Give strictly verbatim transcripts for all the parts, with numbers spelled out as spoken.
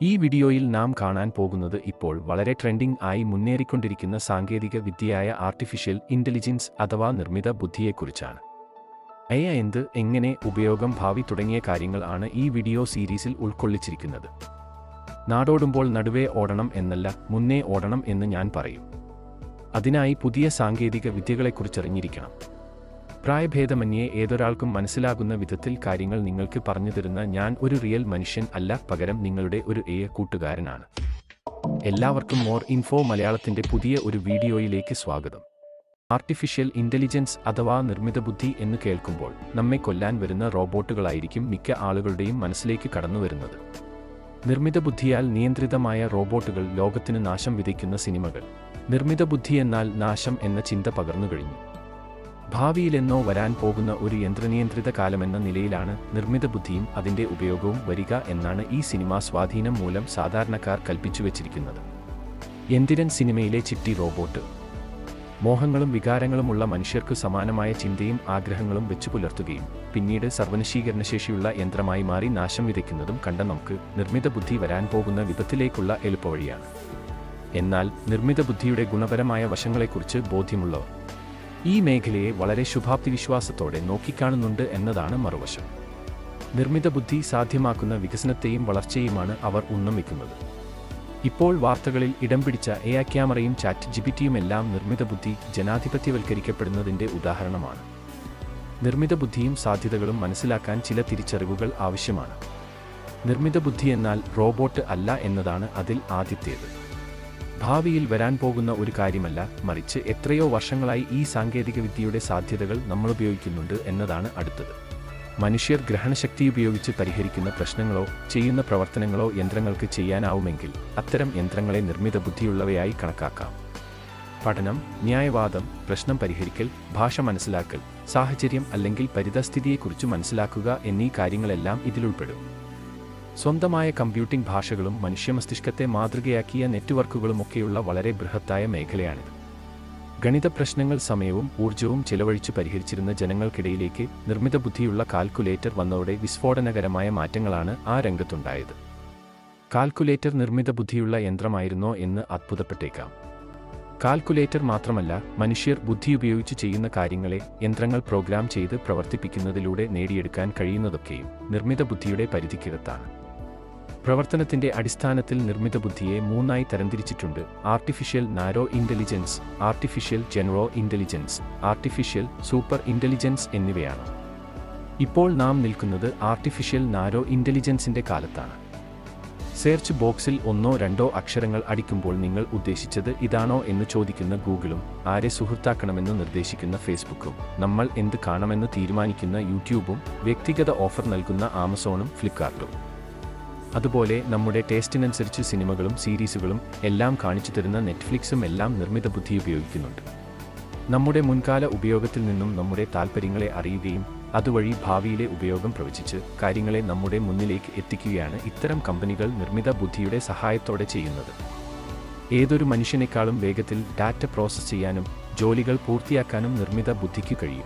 ഈ വീഡിയോയിൽ നാം കാണാൻ പോകുന്നത് ഇപ്പോൾ വളരെ ട്രെൻഡിംഗ് ആയി മുന്നേറിക്കൊണ്ടിരിക്കുന്ന സാങ്കേതിക വിദ്യയായ ആർട്ടിഫിഷ്യൽ ഇന്റലിജൻസ് അഥവാ നിർമ്മിത ബുദ്ധിയെക്കുറിച്ചാണ്. എ ഐ എന്ത്, എങ്ങനെ, ഉപയോഗം, ഭാവി തുടങ്ങിയ കാര്യങ്ങൾ ആണ് ഈ വീഡിയോ സീരീസിൽ ഉൾക്കൊള്ളിച്ചിരിക്കുന്നത്. നാടോടുമ്പോൾ നടുവേ ഓടണം എന്നല്ല, മുന്നേ ഓടണം എന്ന് ഞാൻ പറയും. അതിനായി പുതിയ സാങ്കേതിക വിദ്യകളെക്കുറിച്ചറിഞ്ഞിരിക്കണം. പ്രായഭേദമന്യേ ഏതൊരാൾക്കും മനസ്സിലാകുന്ന വിധത്തിൽ കാര്യങ്ങൾ നിങ്ങൾക്ക് പറഞ്ഞു തരുന്ന ഞാൻ ഒരു റിയൽ മനുഷ്യൻ അല്ല, പകരം നിങ്ങളുടെ ഒരു എ ഐ കൂട്ടുകാരനാണ്. എല്ലാവർക്കും മോർ ഇൻഫോ മലയാളത്തിൻ്റെ പുതിയ ഒരു വീഡിയോയിലേക്ക് സ്വാഗതം. ആർട്ടിഫിഷ്യൽ ഇന്റലിജൻസ് അഥവാ നിർമ്മിത ബുദ്ധി എന്ന് കേൾക്കുമ്പോൾ നമ്മെ കൊല്ലാൻ വരുന്ന റോബോട്ടുകളായിരിക്കും മിക്ക ആളുകളുടെയും മനസ്സിലേക്ക് കടന്നുവരുന്നത്. നിർമ്മിത ബുദ്ധിയാൽ നിയന്ത്രിതമായ റോബോട്ടുകൾ ലോകത്തിന് നാശം വിതയ്ക്കുന്ന സിനിമകൾ. നിർമ്മിത ബുദ്ധി എന്നാൽ നാശം എന്ന ചിന്ത പകർന്നു കഴിഞ്ഞു. ഭാവിയിലെന്നോ വരാൻ പോകുന്ന ഒരു യന്ത്രനിയന്ത്രിത കാലമെന്ന നിലയിലാണ് നിർമ്മിത ബുദ്ധിയും അതിൻ്റെ ഉപയോഗവും വരിക എന്നാണ് ഈ സിനിമാ സ്വാധീനം മൂലം സാധാരണക്കാർ കൽപ്പിച്ചുവെച്ചിരിക്കുന്നത്. യന്ത്രൻ സിനിമയിലെ ചിട്ടി റോബോട്ട് മോഹങ്ങളും വികാരങ്ങളുമുള്ള മനുഷ്യർക്ക് സമാനമായ ചിന്തയും ആഗ്രഹങ്ങളും വെച്ചു പുലർത്തുകയും പിന്നീട് സർവ്വനശീകരണശേഷിയുള്ള യന്ത്രമായി മാറി നാശം വിതയ്ക്കുന്നതും കണ്ട നമുക്ക് നിർമ്മിത ബുദ്ധി വരാൻ പോകുന്ന വിധത്തിലേക്കുള്ള എളുപ്പവഴിയാണ്. എന്നാൽ നിർമ്മിത ബുദ്ധിയുടെ ഗുണപരമായ വശങ്ങളെക്കുറിച്ച് ബോധ്യമുള്ളവർ ഈ മേഖലയെ വളരെ ശുഭാപ്തി വിശ്വാസത്തോടെ നോക്കിക്കാണുന്നുണ്ട് എന്നതാണ് മറുവശം. നിർമ്മിത ബുദ്ധി സാധ്യമാക്കുന്ന വികസനത്തെയും വളർച്ചയുമാണ് അവർ ഉന്നം വയ്ക്കുന്നത്. ഇപ്പോൾ വാർത്തകളിൽ ഇടം പിടിച്ച എ ഐ ക്യാമറയും ചാറ്റ് ജിപിടിയുമെല്ലാം നിർമ്മിത ബുദ്ധി ജനാധിപത്യവൽക്കരിക്കപ്പെടുന്നതിൻ്റെ ഉദാഹരണമാണ്. നിർമ്മിത ബുദ്ധിയും സാധ്യതകളും മനസ്സിലാക്കാൻ ചില തിരിച്ചറിവുകൾ ആവശ്യമാണ്. നിർമ്മിത ബുദ്ധി എന്നാൽ റോബോട്ട് അല്ല എന്നതാണ് അതിൽ ആദ്യത്തേത്. ഭാവിയിൽ വരാൻ പോകുന്ന ഒരു കാര്യമല്ല, മറിച്ച് എത്രയോ വർഷങ്ങളായി ഈ സാങ്കേതികവിദ്യയുടെ സാധ്യതകൾ നമ്മൾ ഉപയോഗിക്കുന്നുണ്ട് എന്നതാണ് അടുത്തത്. മനുഷ്യർ ഗ്രഹണശക്തി ഉപയോഗിച്ച് പരിഹരിക്കുന്ന പ്രശ്നങ്ങളോ ചെയ്യുന്ന പ്രവർത്തനങ്ങളോ യന്ത്രങ്ങൾക്ക് ചെയ്യാനാവുമെങ്കിൽ അത്തരം യന്ത്രങ്ങളെ നിർമ്മിത ബുദ്ധിയുള്ളവയായി കണക്കാക്കാം. പഠനം, ന്യായവാദം, പ്രശ്നം പരിഹരിക്കൽ, ഭാഷ മനസ്സിലാക്കൽ, സാഹചര്യം അല്ലെങ്കിൽ പരിതസ്ഥിതിയെക്കുറിച്ച് മനസ്സിലാക്കുക എന്നീ കാര്യങ്ങളെല്ലാം ഇതിലുൾപ്പെടും. സ്വന്തമായ കമ്പ്യൂട്ടിംഗ് ഭാഷകളും മനുഷ്യമസ്തിഷ്കത്തെ മാതൃകയാക്കിയ നെറ്റ്വർക്കുകളുമൊക്കെയുള്ള വളരെ ബൃഹത്തായ മേഖലയാണിത്. ഗണിത പ്രശ്നങ്ങൾ സമയവും ഊർജവും ചെലവഴിച്ച് പരിഹരിച്ചിരുന്ന ജനങ്ങൾക്കിടയിലേക്ക് നിർമ്മിത ബുദ്ധിയുള്ള കാൽക്കുലേറ്റർ വന്നതോടെ വിസ്ഫോടനകരമായ മാറ്റങ്ങളാണ് ആ രംഗത്തുണ്ടായത്. കാൽക്കുലേറ്റർ നിർമ്മിത ബുദ്ധിയുള്ള യന്ത്രമായിരുന്നോ എന്ന് അത്ഭുതപ്പെട്ടേക്കാം. കാൽക്കുലേറ്റർ മാത്രമല്ല, മനുഷ്യർ ബുദ്ധി ഉപയോഗിച്ച് ചെയ്യുന്ന കാര്യങ്ങളെ യന്ത്രങ്ങൾ പ്രോഗ്രാം ചെയ്ത് പ്രവർത്തിപ്പിക്കുന്നതിലൂടെ നേടിയെടുക്കാൻ കഴിയുന്നതൊക്കെയും നിർമ്മിത ബുദ്ധിയുടെ പരിധിക്കകത്താണ്. പ്രവർത്തനത്തിന്റെ അടിസ്ഥാനത്തിൽ നിർമ്മിത ബുദ്ധിയെ മൂന്നായി തരംതിരിച്ചിട്ടുണ്ട്: artificial narrow intelligence, artificial general intelligence, artificial super intelligence എന്നിവയാണ്. ഇപ്പോൾ നാം നിൽക്കുന്നത് ആർട്ടിഫിഷ്യൽ നാരോ ഇന്റലിജൻസിന്റെ കാലത്താണ്. സെർച്ച് ബോക്സിൽ ഒന്നോ രണ്ടോ അക്ഷരങ്ങൾ അടിക്കുമ്പോൾ നിങ്ങൾ ഉദ്ദേശിച്ചത് ഇതാണോ എന്ന് ചോദിക്കുന്ന ഗൂഗിളും, ആരെ സുഹൃത്താക്കണമെന്ന് നിർദ്ദേശിക്കുന്ന ഫേസ്ബുക്കും, നമ്മൾ എന്ത് കാണുമെന്ന് തീരുമാനിക്കുന്ന യൂട്യൂബും, വ്യക്തിഗത ഓഫർ നൽകുന്ന ആമസോണും ഫ്ലിപ്കാർട്ടും, അതുപോലെ നമ്മുടെ ടേസ്റ്റിനനുസരിച്ച് സിനിമകളും സീരീസുകളും എല്ലാം കാണിച്ചു തരുന്ന നെറ്റ്ഫ്ലിക്സും എല്ലാം നിർമ്മിത ബുദ്ധി ഉപയോഗിക്കുന്നുണ്ട്. നമ്മുടെ മുൻകാല ഉപയോഗത്തിൽ നിന്നും നമ്മുടെ താൽപ്പര്യങ്ങളെ അറിയുകയും അതുവഴി ഭാവിയിലെ ഉപയോഗം പ്രവചിച്ച് കാര്യങ്ങളെ നമ്മുടെ മുന്നിലേക്ക് എത്തിക്കുകയാണ് ഇത്തരം കമ്പനികൾ നിർമ്മിത ബുദ്ധിയുടെ സഹായത്തോടെ ചെയ്യുന്നത്. ഏതൊരു മനുഷ്യനേക്കാളും വേഗത്തിൽ ഡാറ്റ പ്രോസസ്സ് ചെയ്യാനും ജോലികൾ പൂർത്തിയാക്കാനും നിർമ്മിത ബുദ്ധിക്ക് കഴിയും.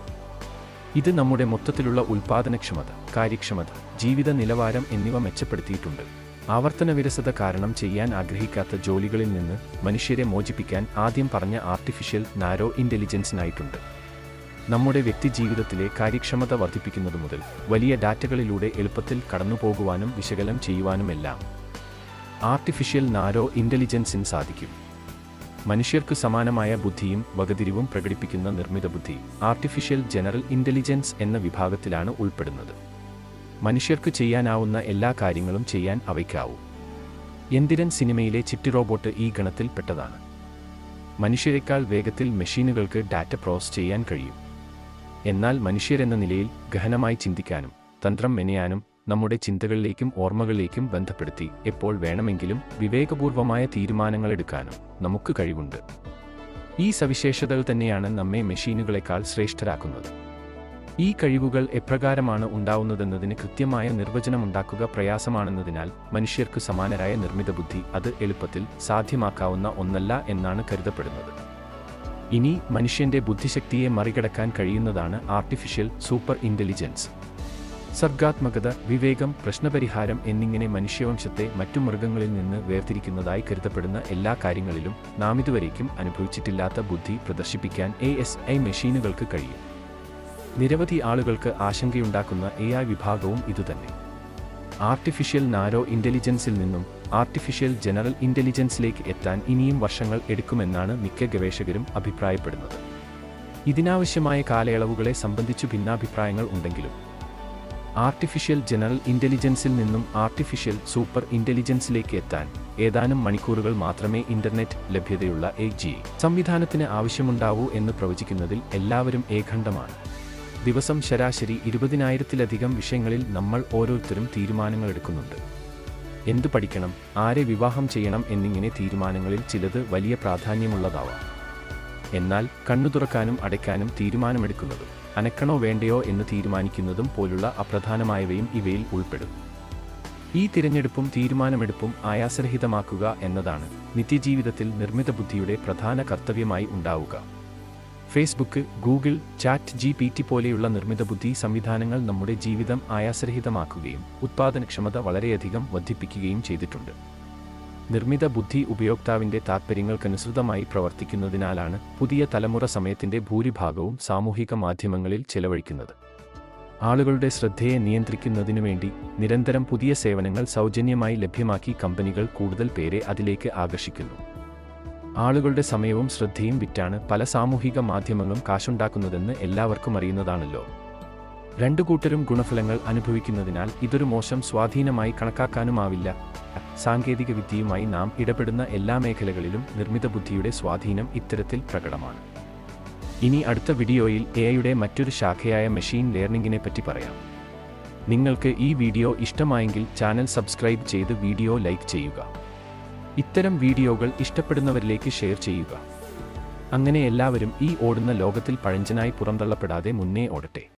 ഇത് നമ്മുടെ മൊത്തത്തിലുള്ള ഉൽപ്പാദനക്ഷമത, കാര്യക്ഷമത, ജീവിത നിലവാരം എന്നിവ മെച്ചപ്പെടുത്തിയിട്ടുണ്ട്. ആവർത്തന വിരസത കാരണം ചെയ്യാൻ ആഗ്രഹിക്കാത്ത ജോലികളിൽ നിന്ന് മനുഷ്യരെ മോചിപ്പിക്കാൻ ആദ്യം പറഞ്ഞ ആർട്ടിഫിഷ്യൽ നാരോ ഇന്റലിജൻസിനായിട്ടുണ്ട്. നമ്മുടെ വ്യക്തിജീവിതത്തിലെ കാര്യക്ഷമത വർദ്ധിപ്പിക്കുന്നതു മുതൽ വലിയ ഡാറ്റകളിലൂടെ എളുപ്പത്തിൽ കടന്നുപോകുവാനും വിശകലനം ചെയ്യുവാനുമെല്ലാം ആർട്ടിഫിഷ്യൽ നാരോ ഇന്റലിജൻസിന് സാധിക്കും. മനുഷ്യർക്ക് സമാനമായ ബുദ്ധിയും വകതിരിവും പ്രകടിപ്പിക്കുന്ന നിർമ്മിത ബുദ്ധി ആർട്ടിഫിഷ്യൽ ജനറൽ ഇന്റലിജൻസ് എന്ന വിഭാഗത്തിലാണ് ഉൾപ്പെടുന്നത്. മനുഷ്യർക്ക് ചെയ്യാനാവുന്ന എല്ലാ കാര്യങ്ങളും ചെയ്യാൻ അവയ്ക്കാവൂ. യന്ത്രൻ സിനിമയിലെ ചിട്ടി റോബോട്ട് ഈ ഗണത്തിൽ പെട്ടതാണ്. മനുഷ്യരെക്കാൾ വേഗത്തിൽ മെഷീനുകൾക്ക് ഡാറ്റ പ്രോസസ് ചെയ്യാൻ കഴിയും. എന്നാൽ മനുഷ്യരെന്ന നിലയിൽ ഗഹനമായി ചിന്തിക്കാനും തന്ത്രം മെനയാനും നമ്മുടെ ചിന്തകളിലേക്കും ഓർമ്മകളിലേക്കും ബന്ധപ്പെടുത്തി എപ്പോൾ വേണമെങ്കിലും വിവേകപൂർവമായ തീരുമാനങ്ങളെടുക്കാനും നമുക്ക് കഴിവുണ്ട്. ഈ സവിശേഷതകൾ തന്നെയാണ് നമ്മെ മെഷീനുകളെക്കാൾ ശ്രേഷ്ഠരാക്കുന്നത്. ഈ കഴിവുകൾ എപ്രകാരമാണ് ഉണ്ടാവുന്നതെന്നതിന് കൃത്യമായ നിർവചനമുണ്ടാക്കുക പ്രയാസമാണെന്നതിനാൽ മനുഷ്യർക്ക് സമാനരായ നിർമ്മിത ബുദ്ധി അത് എളുപ്പത്തിൽ സാധ്യമാക്കാവുന്ന ഒന്നല്ല എന്നാണ് കരുതപ്പെടുന്നത്. ഇനി മനുഷ്യന്റെ ബുദ്ധിശക്തിയെ മറികടക്കാൻ കഴിയുന്നതാണ് ആർട്ടിഫിഷ്യൽ സൂപ്പർ ഇന്റലിജൻസ്. സർഗാത്മകത, വിവേകം, പ്രശ്നപരിഹാരം എന്നിങ്ങനെ മനുഷ്യവംശത്തെ മറ്റു മൃഗങ്ങളിൽ നിന്ന് വേർതിരിക്കുന്നതായി കരുതപ്പെടുന്ന എല്ലാ കാര്യങ്ങളിലും നാം ഇതുവരേക്കും അനുഭവിച്ചിട്ടില്ലാത്ത ബുദ്ധി പ്രദർശിപ്പിക്കാൻ എ എസ് ഐ മെഷീനുകൾക്ക് കഴിയും. നിരവധി ആളുകൾക്ക് ആശങ്കയുണ്ടാക്കുന്ന എ ഐ വിഭാഗവും ഇതുതന്നെ. ആർട്ടിഫിഷ്യൽ നാരോ ഇൻ്റലിജൻസിൽ നിന്നും ആർട്ടിഫിഷ്യൽ ജനറൽ ഇൻ്റലിജൻസിലേക്ക് എത്താൻ ഇനിയും വർഷങ്ങൾ എടുക്കുമെന്നാണ് മിക്ക ഗവേഷകരും അഭിപ്രായപ്പെടുന്നത്. ഇതിനാവശ്യമായ കാലയളവുകളെ സംബന്ധിച്ചു ഭിന്നാഭിപ്രായങ്ങൾ ഉണ്ടെങ്കിലും ആർട്ടിഫിഷ്യൽ ജനറൽ ഇൻ്റലിജൻസിൽ നിന്നും ആർട്ടിഫിഷ്യൽ സൂപ്പർ ഇൻ്റലിജൻസിലേക്ക് എത്താൻ ഏതാനും മണിക്കൂറുകൾ മാത്രമേ ഇൻ്റർനെറ്റ് ലഭ്യതയുള്ള എ ജി സംവിധാനത്തിന് ആവശ്യമുണ്ടാവൂ എന്ന് പ്രവചിക്കുന്നതിൽ എല്ലാവരും ഏകണ്ഠമാണ്. ദിവസം ശരാശരി ഇരുപതിനായിരത്തിലധികം വിഷയങ്ങളിൽ നമ്മൾ ഓരോരുത്തരും തീരുമാനങ്ങൾ എടുക്കുന്നുണ്ട്. എന്തു പഠിക്കണം, ആരെ വിവാഹം ചെയ്യണം എന്നിങ്ങനെ തീരുമാനങ്ങളിൽ ചിലത് വലിയ പ്രാധാന്യമുള്ളതാവാം. എന്നാൽ കണ്ണു തുറക്കാനും അടയ്ക്കാനും തീരുമാനമെടുക്കുന്നതും അനക്കണോ വേണ്ടയോ എന്ന് തീരുമാനിക്കുന്നതും പോലുള്ള അപ്രധാനമായവയും ഇവയിൽ ഉൾപ്പെടും. ഈ തിരഞ്ഞെടുപ്പും തീരുമാനമെടുപ്പും ആയാസരഹിതമാക്കുക എന്നതാണ് നിത്യജീവിതത്തിൽ നിർമ്മിത ബുദ്ധിയുടെ പ്രധാന കർത്തവ്യമായി ഉണ്ടാവുക. Facebook, Google, chat G P T പോലെയുള്ള നിർമ്മിത ബുദ്ധി സംവിധാനങ്ങൾ നമ്മുടെ ജീവിതം ആയാസരഹിതമാക്കുകയും ഉത്പാദനക്ഷമത വളരെയധികം വർദ്ധിപ്പിക്കുകയും ചെയ്തിട്ടുണ്ട്. നിർമ്മിത ബുദ്ധി ഉപയോക്താവിൻ്റെ താൽപ്പര്യങ്ങൾക്കനുസൃതമായി പ്രവർത്തിക്കുന്നതിനാലാണ് പുതിയ തലമുറ സമയത്തിൻ്റെ ഭൂരിഭാഗവും സാമൂഹിക മാധ്യമങ്ങളിൽ ചെലവഴിക്കുന്നത്. ആളുകളുടെ ശ്രദ്ധയെ നിയന്ത്രിക്കുന്നതിനുവേണ്ടി നിരന്തരം പുതിയ സേവനങ്ങൾ സൗജന്യമായി ലഭ്യമാക്കി കമ്പനികൾ കൂടുതൽ പേരെ അതിലേക്ക് ആകർഷിക്കുന്നു. ആളുകളുടെ സമയവും ശ്രദ്ധയും വിറ്റാണ് പല സാമൂഹിക മാധ്യമങ്ങളും കാശുണ്ടാക്കുന്നതെന്ന് എല്ലാവർക്കും അറിയുന്നതാണല്ലോ. രണ്ടു കൂട്ടരും ഗുണഫലങ്ങൾ അനുഭവിക്കുന്നതിനാൽ ഇതൊരു മോശം സ്വാധീനമായി കണക്കാക്കാനുമാവില്ല. സാങ്കേതിക വിദ്യയുമായി നാം ഇടപെടുന്ന എല്ലാ മേഖലകളിലും നിർമ്മിത ബുദ്ധിയുടെ സ്വാധീനം ഇത്തരത്തിൽ പ്രകടമാണ്. ഇനി അടുത്ത വീഡിയോയിൽ എ ഐയുടെ മറ്റൊരു ശാഖയായ മെഷീൻ ലേണിംഗിനെ പറ്റി പറയാം. നിങ്ങൾക്ക് ഈ വീഡിയോ ഇഷ്ടമായെങ്കിൽ ചാനൽ സബ്സ്ക്രൈബ് ചെയ്ത് വീഡിയോ ലൈക്ക് ചെയ്യുക. ഇത്തരം വീഡിയോകൾ ഇഷ്ടപ്പെടുന്നവരിലേക്ക് ഷെയർ ചെയ്യുക. അങ്ങനെ എല്ലാവരും ഈ ഓടുന്ന ലോകത്തിൽ പഴഞ്ചനായി പുറന്തള്ളപ്പെടാതെ മുന്നേ ഓടട്ടെ.